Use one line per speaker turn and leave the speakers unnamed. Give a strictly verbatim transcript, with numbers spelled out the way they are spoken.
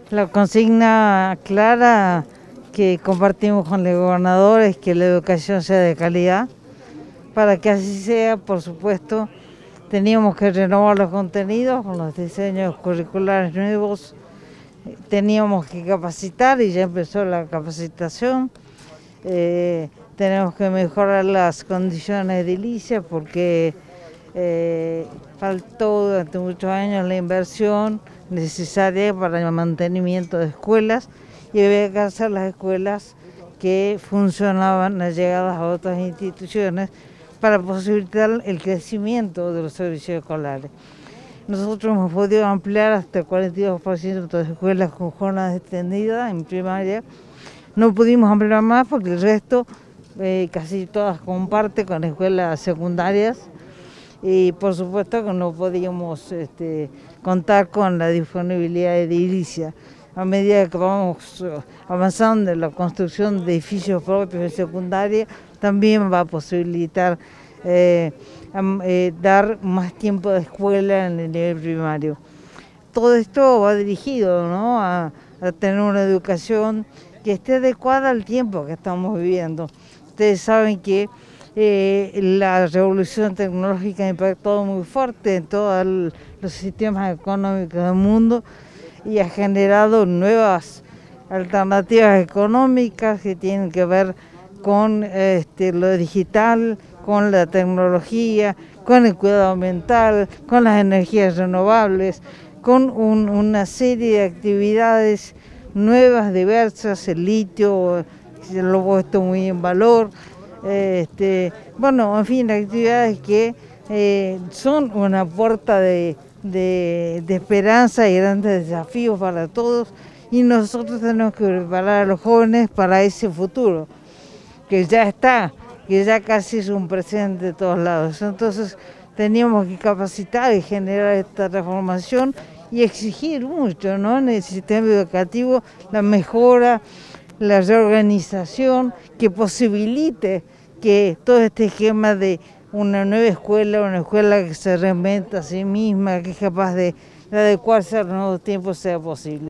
La consigna clara que compartimos con el gobernador es que la educación sea de calidad. Para que así sea, por supuesto, teníamos que renovar los contenidos con los diseños curriculares nuevos, teníamos que capacitar y ya empezó la capacitación. Eh, tenemos que mejorar las condiciones edilicias porque eh, faltó durante muchos años la inversión necesaria para el mantenimiento de escuelas y había que hacer las escuelas que funcionaban allegadas a otras instituciones para posibilitar el crecimiento de los servicios escolares. Nosotros hemos podido ampliar hasta el cuarenta y dos por ciento de escuelas con jornadas extendidas en primaria. No pudimos ampliar más porque el resto eh, casi todas comparte con escuelas secundarias y por supuesto que no podíamos este, contar con la disponibilidad edilicia. A medida que vamos avanzando en la construcción de edificios propios de secundaria, también va a posibilitar eh, eh, dar más tiempo de escuela en el nivel primario. Todo esto va dirigido, ¿no?, a, a tener una educación que esté adecuada al tiempo que estamos viviendo. Ustedes saben que eh, la revolución tecnológica ha impactado muy fuerte en todos los sistemas económicos del mundo y ha generado nuevas alternativas económicas que tienen que ver con este, lo digital, con la tecnología, con el cuidado ambiental, con las energías renovables, con un, una serie de actividades nuevas, diversas, el litio, lo he puesto muy en valor, este, bueno, en fin, actividades que eh, son una puerta de, de, de esperanza y grandes desafíos para todos, y nosotros tenemos que preparar a los jóvenes para ese futuro, que ya está, que ya casi es un presente de todos lados. Entonces teníamos que capacitar y generar esta transformación y exigir mucho, ¿no?, en el sistema educativo la mejora, la reorganización que posibilite que todo este esquema de una nueva escuela, una escuela que se reinventa a sí misma, que es capaz de, de adecuarse a los nuevos tiempos, sea posible.